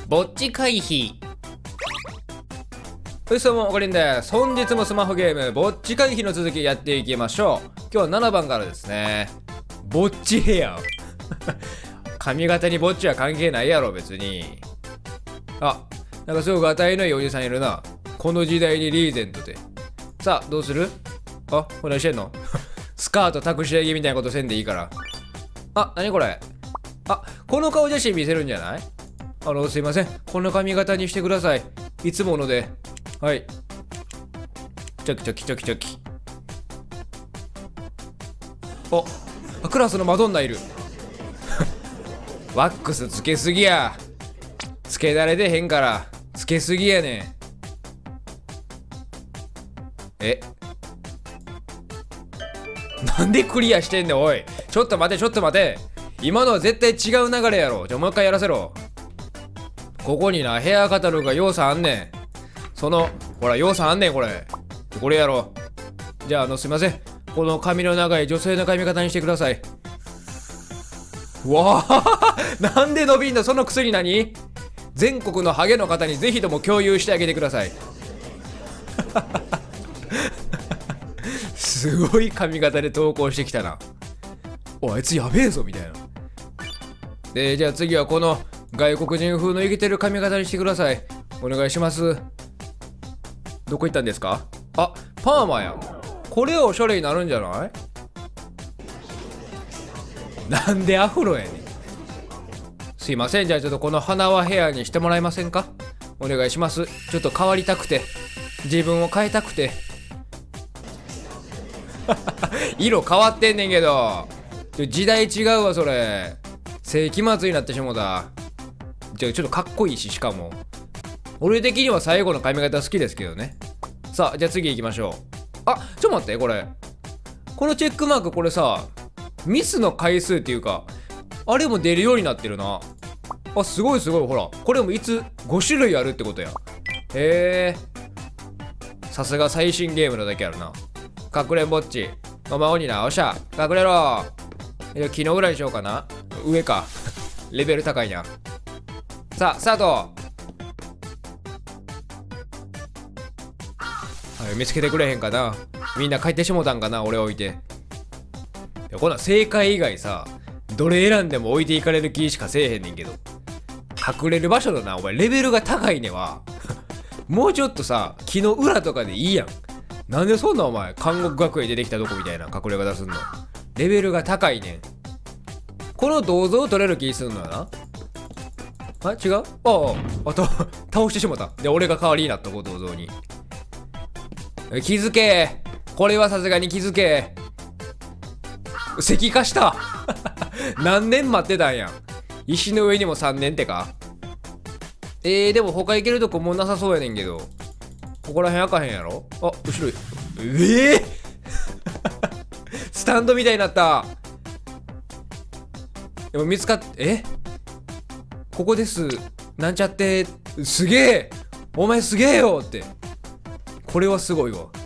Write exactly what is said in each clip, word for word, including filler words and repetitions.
ぼっち回避。はい、どうも、おかりんです。本日もスマホゲーム、ぼっち回避の続きやっていきましょう。今日はななばんからですね。ぼっちヘア。髪型にぼっちは関係ないやろ、別に。あ、なんかすごくがたいのいいおじさんいるな。この時代にリーゼントで。さあ、どうする？あ、これしてんの？スカートタクシー着みたいなことせんでいいから。あ、なにこれ？あ、この顔写真見せるんじゃない？あの、すいません。この髪型にしてください。いつもので。はい。チョキチョキチョキチョキ。お、クラスのマドンナいる。ワックスつけすぎや。つけだれでへんから。つけすぎやねん。え、なんでクリアしてんねん、おい。ちょっと待て、ちょっと待て。今のは絶対違う流れやろ。じゃあもう一回やらせろ。ここにな、ヘアカタログが要素あんねん。その、ほら、要素あんねん、これ。これやろう。じゃあ、あの、すいません。この髪の長い女性の髪型にしてください。うわあなんで伸びんの？その薬何？全国のハゲの方にぜひとも共有してあげてください。すごい髪型で投稿してきたな。お、あいつやべえぞみたいな。で、じゃあ次はこの外国人風の生きてる髪型にしてください。お願いします。どこ行ったんですか？あ、パーマや。これはおしゃれになるんじゃない？なんでアフロやねん。すいません、じゃあちょっとこの花輪ヘアにしてもらえませんか？お願いします。ちょっと変わりたくて、自分を変えたくて。色変わってんねんけど。時代違うわ、それ。世紀末になってしもうた。じゃあちょっとかっこいいし、しかも俺的には最後の髪型好きですけどね。さあ、じゃあ次行きましょう。あ、ちょっと待って、これこのチェックマーク、これさ、ミスの回数っていうかあれも出るようになってるな。あ、すごいすごい。ほら、これもいつご種類あるってことや。へえ、さすが最新ゲームなだけあるな。かくれんぼっちおまおにな。おっしゃ、隠れろ。いや、昨日ぐらいにしようかな。上か。レベル高いな。さあ、スタート。はい、見つけてくれへんかな。みんな帰ってしもたんかな、俺置いて。いや、こんなん正解以外さ、どれ選んでも置いていかれる気しかせえへんねんけど。隠れる場所だな、お前レベルが高いねは。もうちょっとさ、木の裏とかでいいやん。なんでそんなお前、監獄学園出てきたとこみたいな隠れ方すんの。レベルが高いねん。この銅像取れる気すんのよな。あ、違う？ああ、あと、倒してしまった。で、俺が代わりになったこう、銅像に。気づけ。これはさすがに気づけ。石化した。何年待ってたんや。石の上にもさんねんってか。えー、でも他行けるとこもうなさそうやねんけど。ここら辺開かへんやろ。あ、後ろ。ええー、スタンドみたいになった。でも見つかっ、えここです。なんちゃって、すげえお前すげえよって。これはすごいわ。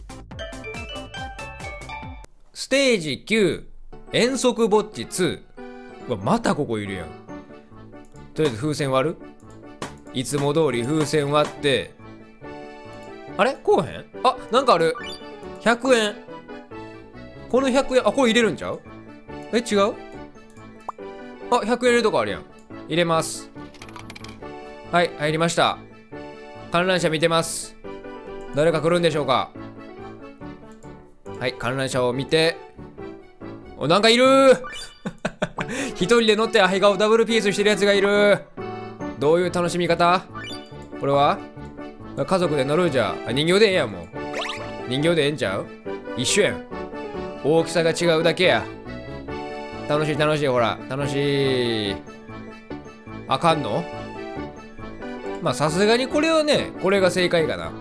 ステージきゅう、遠足ぼっちに。うわ、またここいるやん。とりあえず風船割る？いつも通り風船割って、あれこうへん？あ、なんかある。ひゃくえん。このひゃくえん、あ、これ入れるんちゃう？え、違う？あ、ひゃくえん入れるとこあるやん。入れます。はい、入りました。観覧車見てます。誰か来るんでしょうか？はい、観覧車を見て。お、なんかいるー。一人で乗ってアヘ顔ダブルピースしてるやつがいる。どういう楽しみ方？これは家族で乗るじゃ。あ、人形でええやん。もう人形でええんちゃう？一緒やん。大きさが違うだけや。楽しい楽しい、ほら楽しい。あかんの？まあさすがにこれはね、これが正解かな。うん、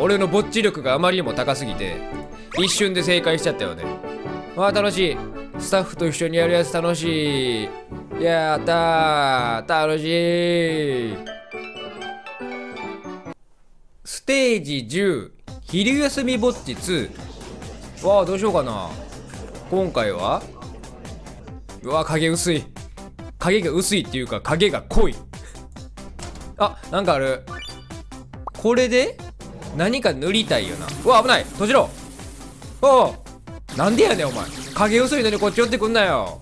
俺のぼっち力があまりにも高すぎて一瞬で正解しちゃったよね。わあ、楽しい。スタッフと一緒にやるやつ楽しい。やったー、楽しい。ステージじゅう、昼休みぼっちに。わあ、どうしようかな。今回は、うわ、影薄い。影が薄いっていうか影が濃い。 あ、なんかある。これで何か塗りたいよな。うわ、危ない。閉じろ。おお、なんでやねんお前。影薄いのにこっち寄ってくんなよ。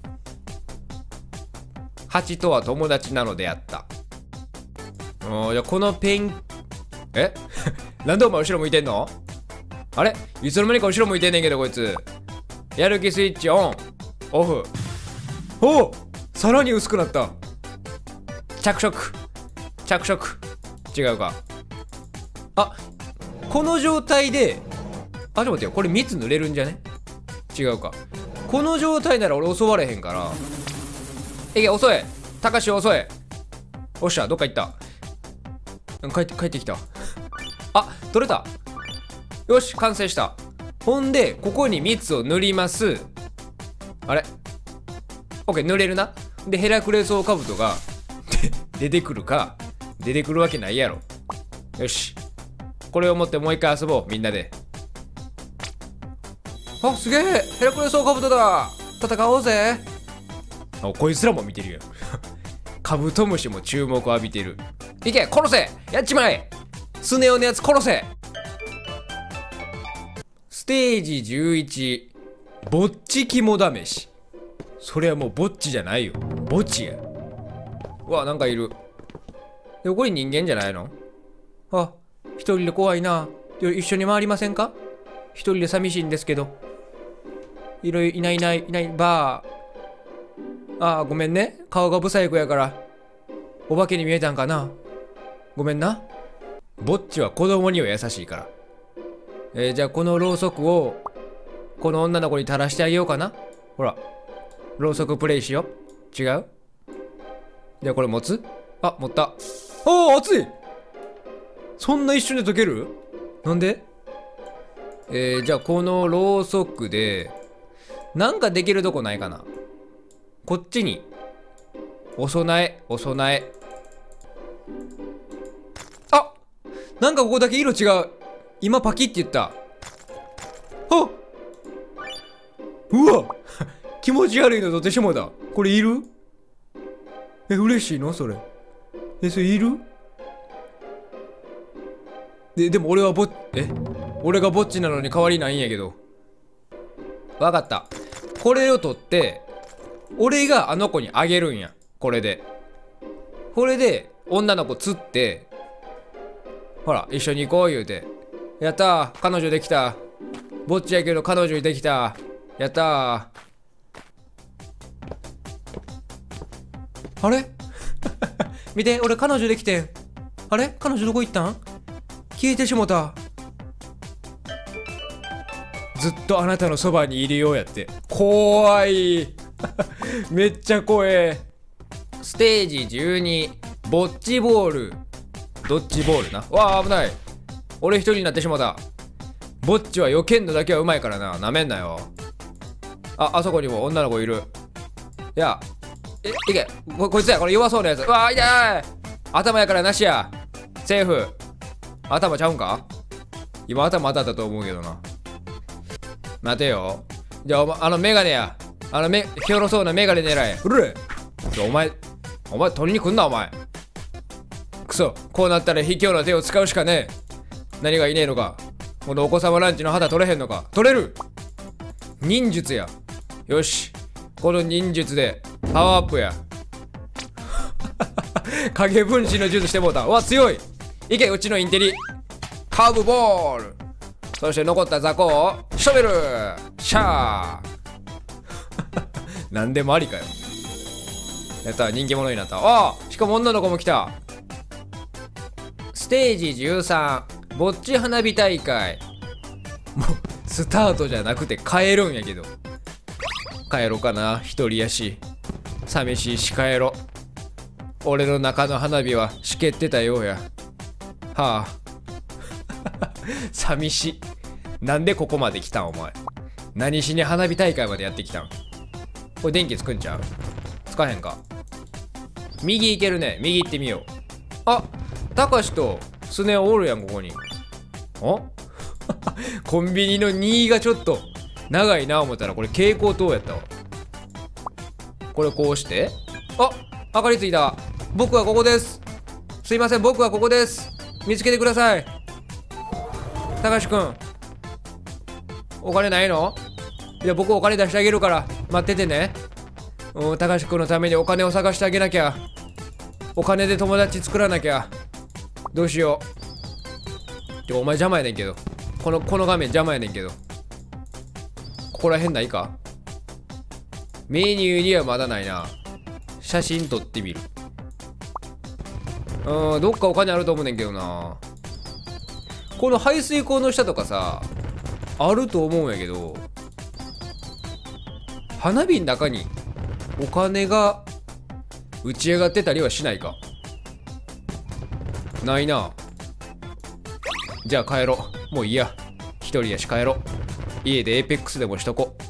蜂とは友達なのであった。おー、じゃあこのペン、えなんでお前後ろ向いてんの？あれ、いつの間にか後ろ向いてんねんけどこいつ。やる気スイッチオンオフ。おお、さらに薄くなった。着色着色。違うか。あ、この状態で、あ、ちょっと待ってよ、これ蜜塗れるんじゃね？違うか。この状態なら俺襲われへんから。いけ、遅い。たかし遅い。おっしゃ、どっか行った。帰って帰ってきた。あ、取れた。よし、完成した。ほんでここに蜜を塗ります。あれ、オッケー、塗れるな。でヘラクレスオオカブトが出てくるか。出てくるわけないやろ。よし、これを持ってもう一回遊ぼう、みんなで。あ、すげえ、ヘラクレスオオカブトだ。戦おうぜ。あ、こいつらも見てるよ。カブトムシも注目を浴びてる。いけ、殺せ、やっちまえ。スネ夫のやつ殺せ。ステージじゅういち、ぼっち肝試し。それはもうぼっちじゃないよ、ぼっちや。うわ、なんかいる。横に人間じゃないの？あ、一人で怖いな。一緒に回りませんか？一人で寂しいんですけど。いろいろいないいないいないばー。ああ、ごめんね、顔がブサイクやからお化けに見えたんかな。ごめんな。ぼっちは子供には優しいから。えー、じゃあこのろうそくをこの女の子に垂らしてあげようかな。ほら、ろうそくプレイしよう。違う？じゃあこれ持つ？あ、持った。おお、熱い。そんな一瞬で溶ける？なんで？えー、じゃあこのろうそくでなんかできるとこないかな。こっちにお供え、お供え。あ、なんかここだけ色違う。今パキって言った。あっ、うわ気持ち悪いのとてしもだ。これいる？え、嬉しいのそれ。え、それいる？で、でも俺はぼっ、え俺がぼっちなのに変わりないんやけど。わかった。これを取って俺があの子にあげるんや。これでこれで女の子釣って、ほら一緒に行こう言うて。やったー、彼女できた。ぼっちやけど彼女できた。やったー。あれ見て、俺彼女できてん。あれ、彼女どこ行ったん？消えてしもた。ずっとあなたのそばにいるようやって。怖いめっちゃ怖え。ステージじゅうに、ボッチボール。ドッジボールな。わあ、危ない。俺一人になってしもた。ぼっちは避けんのだけはうまいからな。なめんなよ。あ、あそこにも女の子いる。いや、え、いけ。こ、こいつや。これ弱そうなやつ。うわあ、痛い。頭やからなしや。セーフ。頭ちゃうんか？今頭当たったと思うけどな。待てよ。じゃあ、お前、あのメガネや。あのめ、ひょろそうなメガネ狙え。うるれ。お前、お前取りに来んな、お前。くそ、こうなったら卑怯な手を使うしかねえ。何がいねえのか。このお子様ランチの旗取れへんのか。取れる。忍術や。よし、この忍術でパワーアップや。影分身の術してもうた。うわ、強い。いけ、うちのインテリ。カーブボール。そして残った雑魚をショベル。シャー。なんでもありかよ。やった、人気者になった。ああ、しかも女の子も来た。ステージじゅうさん、ぼっち花火大会。もうスタートじゃなくて帰るんやけど。帰ろかな、一人やし。寂しいし帰ろ。俺の中の花火はしけってたようや。はあ寂しい。なんでここまで来たんお前。何しに花火大会までやってきたん。これ電気つくんちゃう？つかへんか。右行けるね。右行ってみよう。あ、たかしとスネ夫おるやん、ここに。あコンビニのにがちょっと長いな思ったらこれ蛍光灯やったわ。これこうして、あ、明かりついた。僕はここです。 すいません、僕はここです。見つけてください。たかしくん、お金ないの？いや、僕お金出してあげるから待っててね。うん、たかしくんのためにお金を探してあげなきゃ。お金で友達作らなきゃ。どうしよう。てかお前邪魔やねんけど、このこの画面邪魔やねんけど。ここら辺ないか？メニューにはまだないな。写真撮ってみる。うん、どっかお金あると思うねんけどな。この排水溝の下とかさ、あると思うんやけど、花火の中にお金が打ち上がってたりはしないか？ないな。じゃあ帰ろう。もういいや。一人やし帰ろう。家でエーペックスでもしとこ。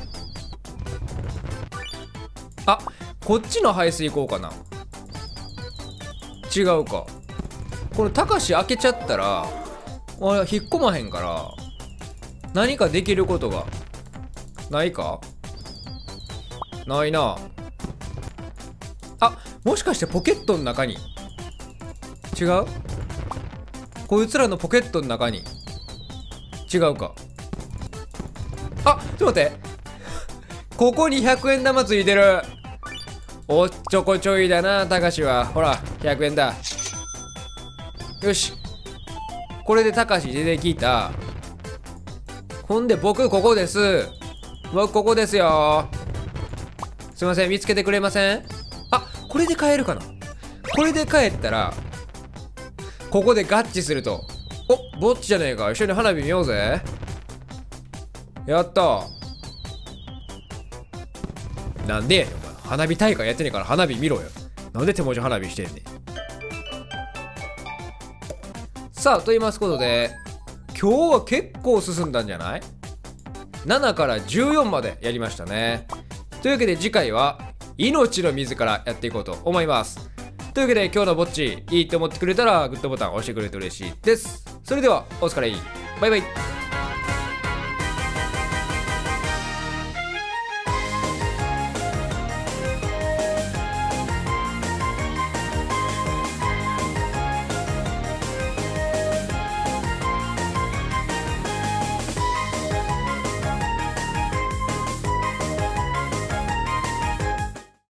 あ、こっちの排水溝かな。違うか。このたかし開けちゃったらあ引っ込まへんから、何かできることがないか？ないな。あ、もしかしてポケットの中に。違う？こいつらのポケットの中に。違うか。あ、ちょっと待って。ここにひゃくえん玉ついてる。おっちょこちょいだな、たかしは。ほら、ひゃくえんだ。よし。これでたかし出てきた。ほんで、僕、ここです。僕、ここですよ。すいません、見つけてくれません？あ、これで帰るかな？これで帰ったら、ここで合致すると。お、ぼっちじゃねえか。一緒に花火見ようぜ。やった。なんでやねん、お前。花火大会やってねえから花火見ろよ。なんで手文字花火してんねん。さあ、と言いますことで、今日は結構進んだんじゃない？ なな からじゅうよんまでやりましたね。というわけで次回は命の水からやっていこうと思います。というわけで今日のぼっちいいって思ってくれたらグッドボタン押してくれると嬉しいです。それではお疲れ。バイバイ。